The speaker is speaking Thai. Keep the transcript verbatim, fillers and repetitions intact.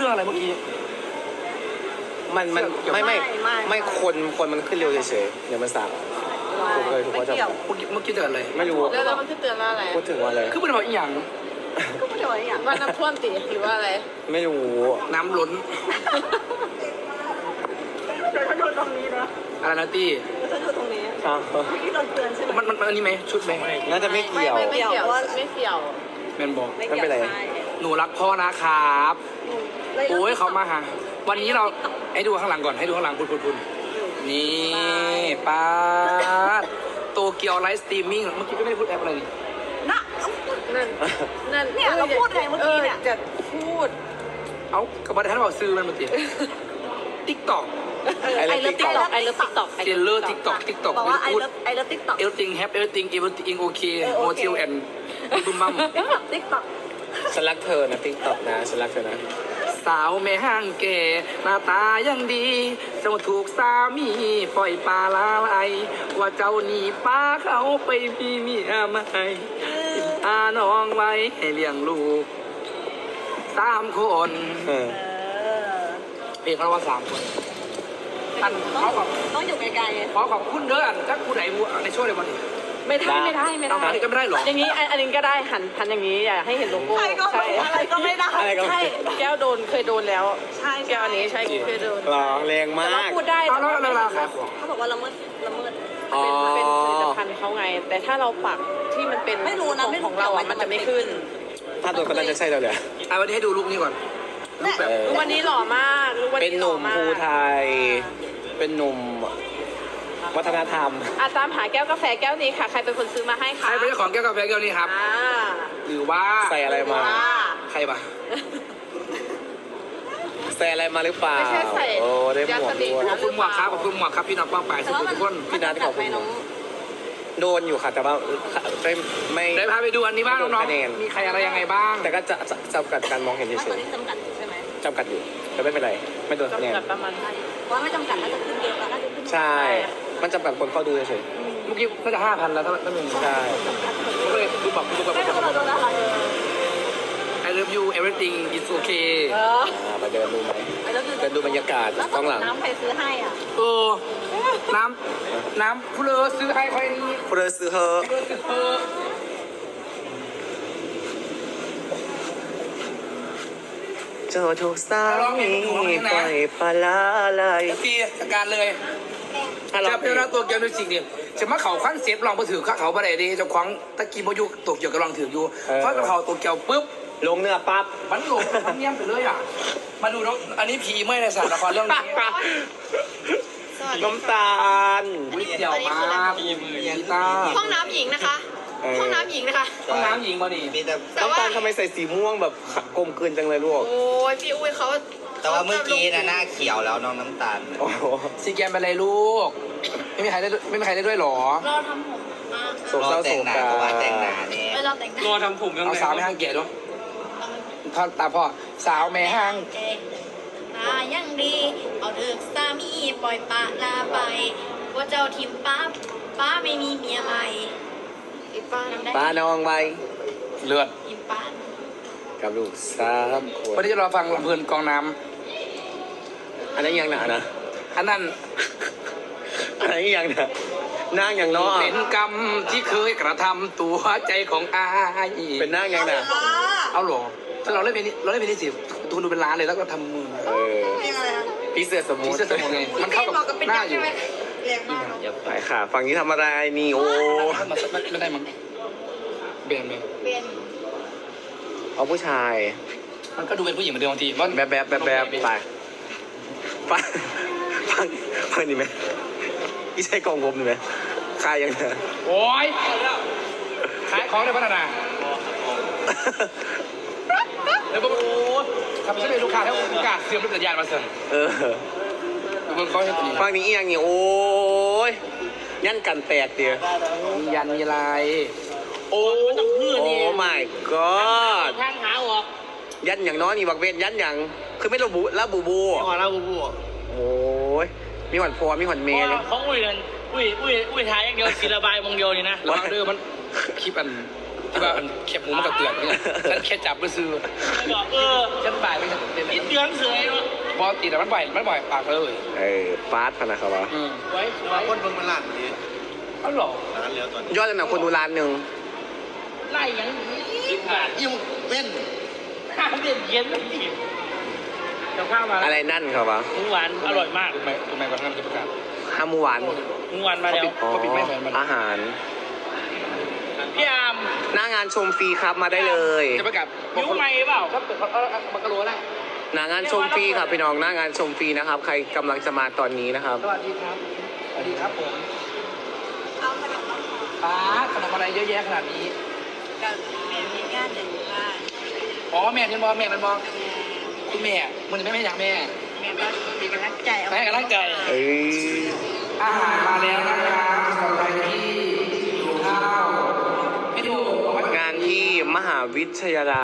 รื่องอะไรเมื่อกี้มันมันไม่ไม่ไม่คนคนมันขึ้นเร็วเฉยๆเดี๋ยวมันสาวถูกเลยถูกว่าจะเมื่อกี้เตือนอะไรไม่รู้แล้วเรามันจะเตือนว่าอะไรพูดถึงว่าอะไรคือมันบอกอีกอย่างก็ไม่ได้ว่าอย่างว่าน้ำท่วมตีหรือว่าอะไรไม่รู้น้ำล้นแต่ถ้าโดนตรงนี้นะอะไรนะตี้ถ้าโดนตรงนี้ที่โดนเตือนใช่ไหมมันมันอันนี้ไหมชุดไหมน่าจะไม่เกี่ยวไม่เกี่ยวไม่เกี่ยวแมนบอกไม่เป็นไรหนูรักพ่อนะครับโอ้ยเขามาหาวันนี้เราให้ดูข้างหลังก่อนให้ดูข้างหลังคุณคุณคุณนี่ป้าโตเกียวไลฟ์สตรีมมิ่งเมื่อกี้ก็ไม่ได้พูดแอปอะไรนี่น่ะนั่นนั่นเนี่ยเราพูดไงเมื่อกี้เนี่ยจะพูดเอากระบะท่านบอกซื้อมันมาติติ๊กต็อกไอเลิฟติ๊กต็อกไอเลิฟติ๊กต็อกเจลเลอร์ติ๊กต็อกติ๊กต็อกบอกว่าไอเลิฟไอเลิฟติ๊กต็อก everything have everything everything okay hotel and บุมบัมติ๊กต็อกฉันรักเธอนะติ๊กต็อกนะฉันรักเธอนะสาวแม่ห้างแก่หน้าตายังดีจะมาถูกสามีปล่อยปลาลาไหลว่าเจ้าหนีป้าเขาไปมีเมียใหม่พาน้องไว้ให้เลี้ยงลูกสามคนเพลงเขาว่าสามคนอันเขาบอกต้องอยู่ไกลๆขอขอบคุณเด้ออันจักผู้ใดในช่วงในวันนี้ไม่ได้ไม่ได้ไม่ได้อันนี้ก็ไม่ได้หรออย่างนี้อันนี้ก็ได้หันหันอย่างนี้อย่าให้เห็นโลโก้ใช่อะไรก็ไม่ได้ใช่แก้วโดนเคยโดนแล้วใช่แก้วอันนี้ใช่เคยโดนหรอแรงมากพูดได้แต่ว่าเวลาขายของเขาบอกว่าละเมิดละเมิดเป็นเป็นผลิตภัณฑ์เขาไงแต่ถ้าเราปักที่มันเป็นไม่รู้นะของเราอ่ะมันจะไม่ขึ้นถ้าตัวคนนั้นจะใช่เราเลยอ่ะวันนี้ให้ดูรูปนี้ก่อนรูปแบบวันนี้หล่อมากเป็นหนุ่มภูไทยเป็นหนุ่มวัฒนธรรมอาตามหาแก้วกาแฟแก้วนี้ค่ะใครเป็นคนซื้อมาให้คะใครเป็นเจ้าของแก้วกาแฟแก้วนี้ครับหรือว่าใส่อะไรมาใครปะใส่อะไรมาหรือเปล่าไม่ใช่ใส่โอ้ได้หมวกด้วยขอบคุณหมวกครับขอบคุณหมวกครับพี่น้องป้องไปสุขุมทุกคนพี่นัทขอบคุณโดนอยู่ค่ะแต่ว่าไม่ไม่ได้พาไปดูอันนี้บ้างน้องๆมีใครอะไรยังไงบ้างแต่ก็จะจำกัดการมองเห็นเฉยๆตอนนี้จำกัดใช่ไหมจำกัดอยู่แต่ไม่เป็นไรไม่โดนคะแนนจำกัดประมาณว่าไม่จำกัดน่าจะขึ้นเยอะแล้วน่าจะขึ้นใช่มันจำกัดคนเข้าดูเฉยเมื่อกี้น่าจะห้าพันแล้วถ้าถ้าเป็นใช่ก็เลยดูแบบดูแบบไม่เราโดนอะไร I love you everything is okay ไปเดินดูไหมเดินดูบรรยากาศข้างหลังน้ำใครซื้อให้อ่ะเออน้ำน้ำผู้เลอซื้อให้ใครนี่ผู้เลอซื้อเฮอเจ้าถูกสามีปล่อยปลาลาไหลตีจัดการเลยจะเป็นรักตัวเกี่ยวด้วยจริงดิจะมาเขาขั้นเซฟลองไปถือเขาไปไหนดีจะคว้างตะกี้พายุตัวเกี่ยวกับลองถืออยู่เพราะเขาตัวเกี่ยวปุ๊บลงเนื้อปั๊บมันลงมันเงียบไปเลยอ่ะมาดูน้องอันนี้ผีไม่ในสารละครเรื่องนี้น้ำตาลวิเดียวมาผีมือยีตาห้องน้ำหญิงนะคะห้องน้ำหญิงนะคะห้องน้ำหญิงมาดิมีแต่น้ำตาลทำไมใส่สีม่วงแบบกลมกลืนจังเลยลูกโอ้ยพี่อุ้ยเขาแต่ว่าเมื่อกี้นะหน้าเขียวแล้วน้องน้ำตาลซีแกมไปเลยลูกไม่มีใครได้ไม่มีใครได้ด้วยหรอรอทำผมโศกเศร้าโศกกาแต่งหน้าเนี่ยรอแต่งหน้ารอทำผมยังไงเอาสาวไม่ห้างเกียรติด้วยท่านตาพ่อสาวแม่ห้างตายังดีเอาเลิกสามีปล่อยปะลาไปว่าเจ้าทิมป้าป้าไม่มีเมียใหม่ป้าน้องไว้เลือดทิมป้ากับลูกสามคนวันนี้จะรอฟังลำเพลินกองน้ำอันนั้นยังหนานะอันนั้นอันนั้นยังนะนั่งอย่างน้อเป็นกรรมที่เคยกระทำตัวใจของอายเป็นนั่งยังนะเอาหรอถ้าเราเล่นเป็นเราเล่นเป็นนี่สิทุนดูเป็นล้านเลยแล้วก็ทำมือเออพี่เสื้อสมุนพี่เสื้อสมุนไงมันเข้ากับหน้าอยู่ไปค่ะฝั่งนี้ทำอะไรนี่โอ้ไม่ได้มั้งเบนเบนเอาผู้ชายมันก็ดูเป็นผู้หญิงเหมือนเดิมบางทีมันแบบแบบแบบแบบไปฟังฟังฟังนี่ไหมพี่ใช้กองผมนี่ไหมขายยังไงโอ้ยขายของในพัฒนาแล้วก็ทำใช่ไหมลูกค้าแล้วลูกค้าเสื่อมรถจักรยานมาเสริมเออมันเขาให้ตีฟังนี้เอียงนี่โอ้ยยันกันแตกเดียวมียันมีลายโอ้โอ้ my god ทางหาออกยันอย่างน้อยนี่บักเวนยันอย่างคือไม่ระบุระบุบูไม่ระบุบูโอ้ยมีหอนพอมีหอนเมย์ของอุ้ยนั่นอุ้ยอุ้ยอุ้ยท้ายอย่างเดียวสีระบายมงเดียวนี่นะแล้วเดิมมันคลิปอันที่ว่ามันแคบหมูมันกับเกลือเนี่ยฉันแค่จับมือซื้อเออฉันบ่ายไม่ฉันเป็นติดเดือนเสือพอติดแต่มันบ่อยมันบ่อยปากเลยเออฟาสต์พนะครับวะอืมไว้มาคนเบิ่งมาล้านนี้เขาหลอกล้านแล้วตอนนี้ยอดอันดับคนดูล้านหนึ่งไล่ยังสิบบาทยิ่งเป็นข้าวเย็นเย็นแล้วพี่เดี๋ยวข้าวมาอะไรนั่นครับวะหมูหวานอร่อยมากถูกไหมถูกไหมก่อนท่านจะประกาศห้าหมูหวานหมูหวานมาแล้วอ๋อเขาปิดไม่แฟนมันอาหารพี่อามหน้างานชมฟรีครับมาได้เลยจะประกาศยุ้งไม่เปล่าครับเขาเอามากระโดดนะหน้างานชมฟรีครับพี่น้องหน้างานชมฟรีนะครับ ใครกำลังจะมาตอนนี้นะครับสวัสดีครับสวัสดีครับผมเอาขนมมาขอป้าขนมอะไรเยอะแยะขนาดนี้กับแม่มีญาติอย่างว่าอ๋อแม่ที่บอกแม่มันบอกคุณแม่มึงแม่ไม่อยากแม่แม่ก็มีกำลังใจเอาให้กำลังใจเอ้ยอาหารมาแล้วนะครับสำหรับใครที่หิวข้าวไม่ถูกงานที่มหาวิทยาลัย